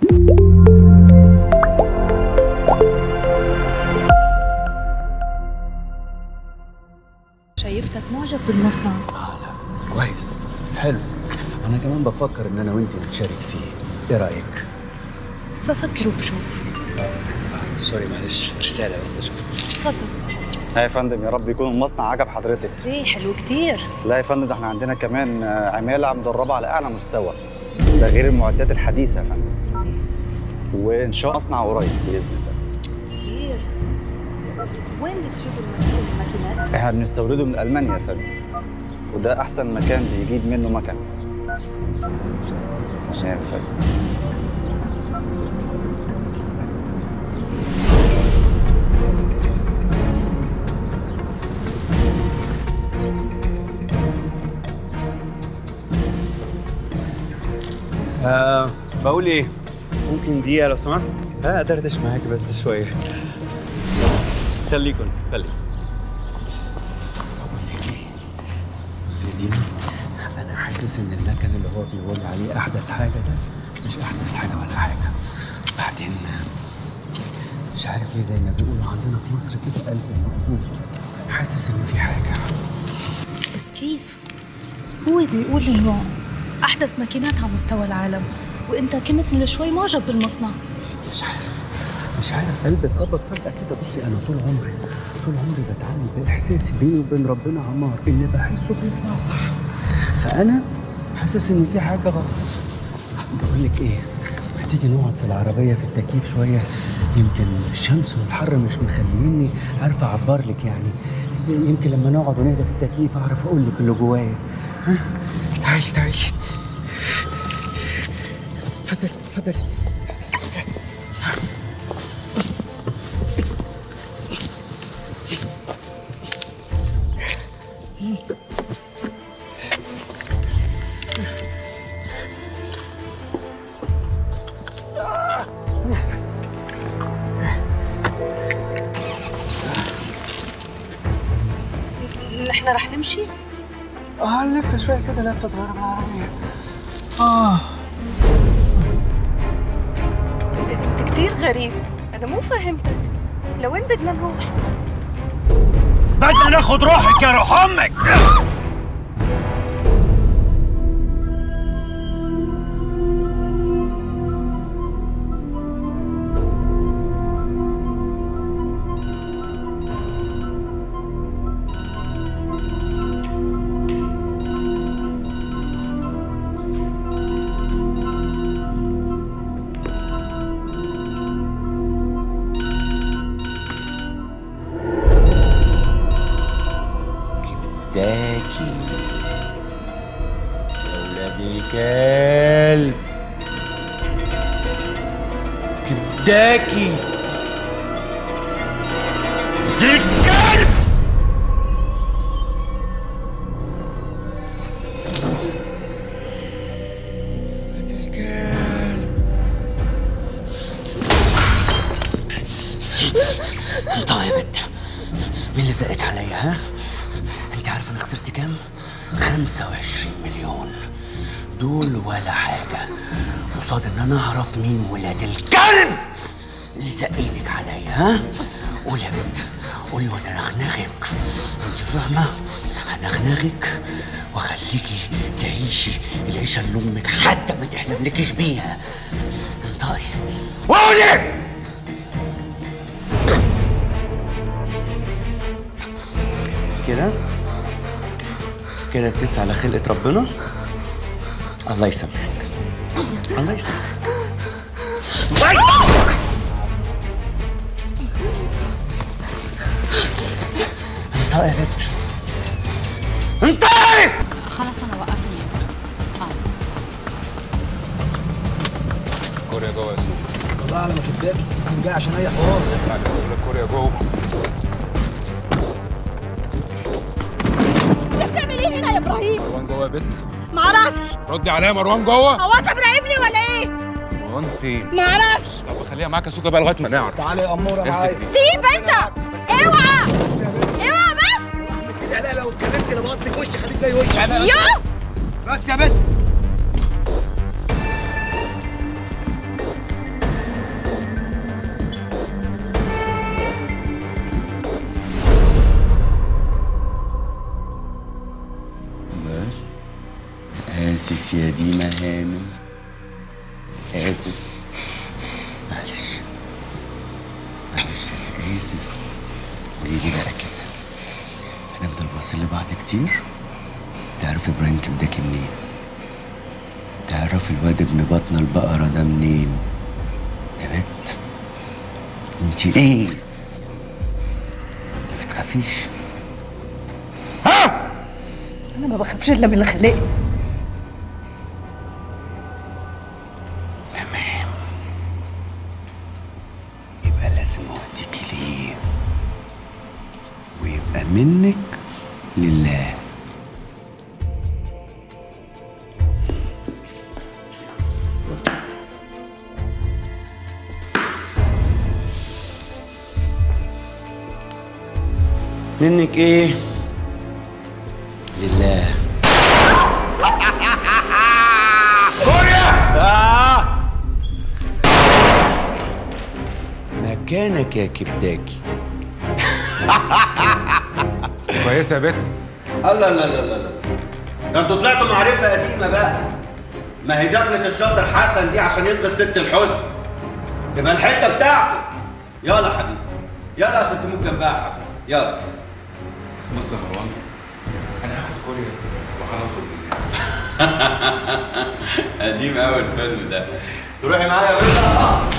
شايفتك معجب بالمصنع. لا كويس حلو. انا كمان بفكر ان انا وانتي نتشارك فيه، ايه رايك؟ بفكر وبشوف. سوري معلش، رساله بس اشوفها. اتفضل. يا فندم، يا رب يكون المصنع عجب حضرتك. ايه حلو كتير. لا يا فندم، ده احنا عندنا كمان عماله مدربه على اعلى مستوى، ده غير المعدات الحديثه يا فندم. وان شاء الله مصنع قريب باذن الله. كتير. وين بتجيبوا الماكينات؟ احنا بنستورده من المانيا يا فندم، وده احسن مكان بيجيب منه مكن. عشان يا فندم. بقول ايه؟ ممكن دقيقة لو سمحت؟ ادردش معاك بس شويه. خليكن خلي. بقول لك ايه؟ بصي يا دينا، انا حاسس ان المكن اللي هو بيقول عليه احدث حاجه ده مش احدث حاجه ولا حاجه. بعدين مش عارف ليه زي ما بيقولوا عندنا في مصر كده قلب المقبول. حاسس ان في حاجه. بس كيف؟ هو بيقول انه احدث ماكينات على مستوى العالم، وانت كنت من شوي معجب بالمصنع. مش عارف قلبي اتقبض فجأة كده. بصي أنا طول عمري بتعامل بإحساسي بيني وبين ربنا عمار، اللي بحسه بيطلع صح. فأنا حاسس إن في حاجة غلط. بقول لك إيه؟ ما تيجي نقعد في العربية في التكييف شوية، يمكن الشمس والحر مش مخليني عارفة أعبر لك يعني. يمكن لما نقعد ونهدى في التكييف أعرف أقول لك اللي جوايا. ها؟ تعالي اتفضلي. نحن رح نمشي؟ نلف شوية كده، لفة صغيرة بالعربية. انت كتير غريب، انا مو فهمتك. لوين بدنا نروح؟ بدنا ناخد روحك يا روح امك. كداكي يا ولاد الكلب، كداكي دي الكلب. طيبت مين اللي زقك عليا؟ ها؟ انت عارف انا خسرت كام؟ 25 مليون. دول ولا حاجة قصاد ان انا اعرف مين ولاد الكلب اللي زقينك عليا. ها؟ قولي يا بنت، قولي وانا هنغنغك. انت فاهمة؟ هنغنغك واخليكي تعيشي العيشة اللي امك حتى ما تحلملكيش بيها. انطقي قولي. كده تلف على خلقة ربنا. الله يسامحك، الله يسامحك، الله يسامحك. انطقي يا بنت، انطقي. خلاص انا وقفني. كوريا جوه يا سوق. والله على ما كداكي كان جاي عشان اي حوار. اسمع اللي بقول لك، كوريا جوه. بتعمل ايه هنا يا ابراهيم؟ مروان جوه يا بت؟ معرفش. ردي عليا، مروان جوه؟ هو انت مراقبني ولا ايه؟ مروان فين؟ معرفش. طب خليها معاك يا سوكا بقى لغايه ما نعرف. تعالى يا اموره معايا. سيب انت. اوعى اوعى بس. لا لو اتكلمت انا بقصدك وشي خليك زي وشي. يو بس يا بنت. آسف يا ديما هانم، آسف. معلش أنا آسف. قوليلي بقى كده، هنفضل باصين لبعض كتير؟ تعرف إبراهيم كبداكي منين؟ تعرف الواد ابن بطن البقرة ده منين؟ يا بت انتي ايه؟ ما بتخافيش؟ انا ما بخافش الا من اللي خلقني. تمام، يبقى لازم اوديكي ليه ويبقى منك لله. منك ايه؟ لله. مكانك يا كبداكي. كويسه يا بت. الله لا لا لا لا، ده انتوا طلعتوا معرفه قديمه بقى. ما هي دخلة الشاطر حسن دي عشان ينقذ ست الحزن، تبقى الحته بتاعته. يلا حبيبي يلا عشان تموت جنبها يا حبيبي، يلا. بص يا مروان، انا هاخد كوريا وهنخرج بالله. قديم قوي الفيلم ده. تروحي معايا يا بنت؟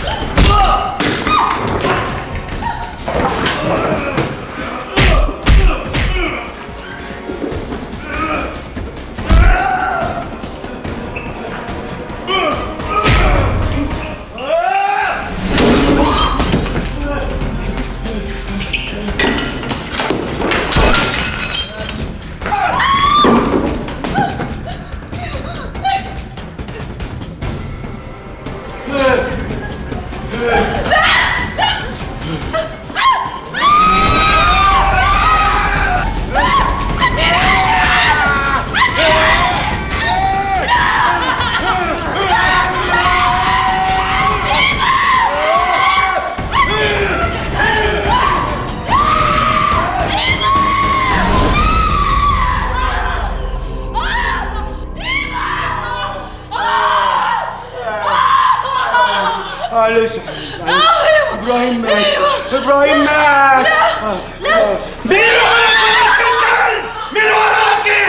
معلش يا حبيبي، ابراهيم مات. ابراهيم مات. لا مين وراكي يا كلب؟ مين وراكي؟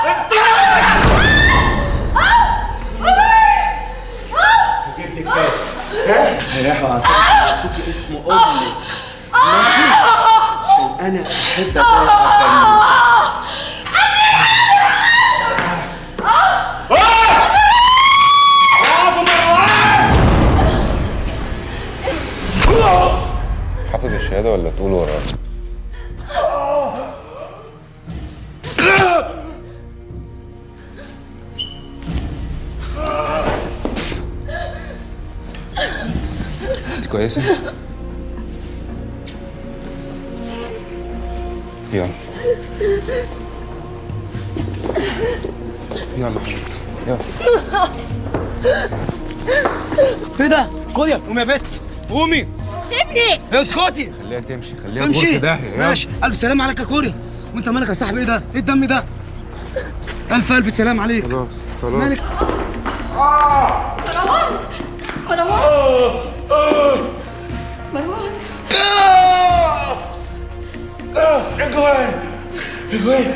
هجيب لك كاس. هيريحوا اعصابك، سوقي اسمه امك ماشي، عشان انا احب ابقى حافظ الشهاده ولا تقول ورايا؟ انت كويسه؟ يلا يلا حبيبتي يلا. ايه ده؟ كوريا قومي يا بت، قومي. سيبني. اسكتي. خليها تمشي، خليها امشي. تمشي ده. ماشي، الف سلام عليك يا كوريا. وانت مالك يا صاحبي؟ ايه ده؟ ايه الدم ده؟ الف سلام عليك. خلاص خلاص. مالك؟ مروان اجوان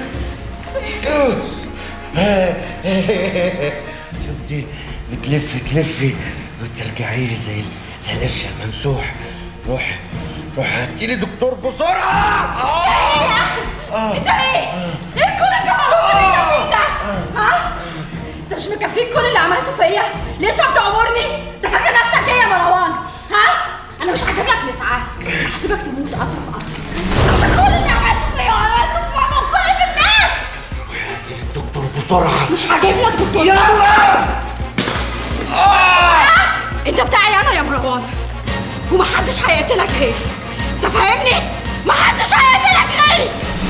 شفتي تلفي وترجعي لي زي القرش الممسوح. روحي هاتي لي دكتور بسرعه. انت ايه؟ ايه كل الجبروت اللي انت فيه ده؟ ها؟ انت مش مكفيك كل اللي عملته فيا؟ لسه بتعمرني؟ انت فاكر نفسك ايه يا مروان؟ ها؟ انا مش هجيب لك الاسعاف، هسيبك تموت قطر بقطر عشان كل اللي عملته فيا وعملته في ماما وكل في الناس. هاتي لي الدكتور بسرعه. مش هجيب لك دكتور. يلا. انت بتاعي انا يا مروان، ومحدش هيقتلك غيري. انت فاهمني؟ محدش هيقتلك غيري.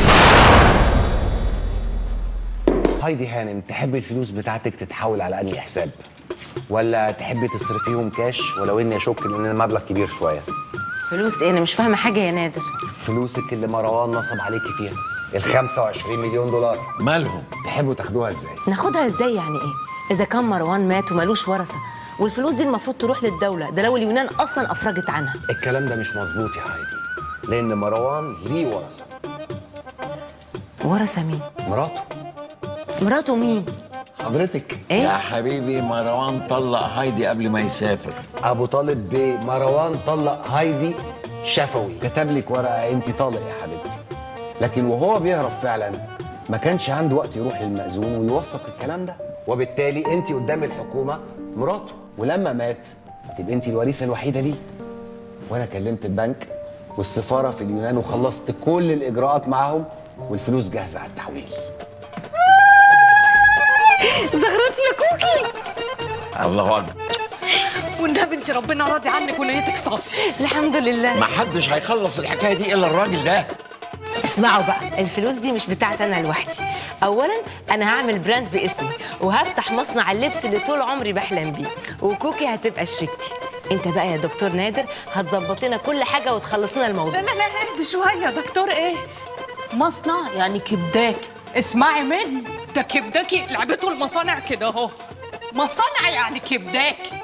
هايدي هانم، تحبي الفلوس بتاعتك تتحول على انهي حساب؟ ولا تحبي تصرفيهم كاش، ولو اني اشك ان المبلغ كبير شويه؟ فلوس ايه؟ انا مش فاهمه حاجه يا نادر. فلوسك اللي مروان نصب عليكي فيها، ال 25 مليون دولار. مالهم؟ تحبوا تاخدوها ازاي؟ ناخدها ازاي يعني ايه؟ اذا كان مروان مات ومالوش ورثه والفلوس دي المفروض تروح للدوله، ده لو اليونان اصلا افرجت عنها. الكلام ده مش مظبوط يا هايدي، لان مروان ليه ورثه. ورثه مين؟ مراته. مراته مين؟ حضرتك. ايه؟ يا حبيبي مروان طلق هايدي قبل ما يسافر. ابو طالب بيه، مروان طلق هايدي شفوي، كتب لك ورقه انت طالق يا حبيبتي، لكن وهو بيهرب فعلا ما كانش عنده وقت يروح للمأذون ويوثق الكلام ده، وبالتالي انت قدام الحكومه مراته، ولما مات تبقى انت الوريثه الوحيده ليه. وانا كلمت البنك والسفاره في اليونان وخلصت كل الاجراءات معاهم والفلوس جاهزه على التحويل. زغرتي يا كوكي. الله اكبر. والنبي انت ربنا راضي عنك ونيتك صافي. الحمد لله. ما حدش هيخلص الحكايه دي الا الراجل ده. اسمعوا بقى، الفلوس دي مش بتاعتي انا لوحدي. اولا انا هعمل براند باسمي وهفتح مصنع اللبس اللي طول عمري بحلم بيه، وكوكي هتبقى شريكتي. انت بقى يا دكتور نادر هتظبط لنا كل حاجه وتخلص لنا الموضوع. لا اهدي شويه. دكتور ايه؟ مصنع يعني كبداكي. اسمعي مني، ده كبداكي لعبته المصانع كده اهو. مصانع يعني كبداكي.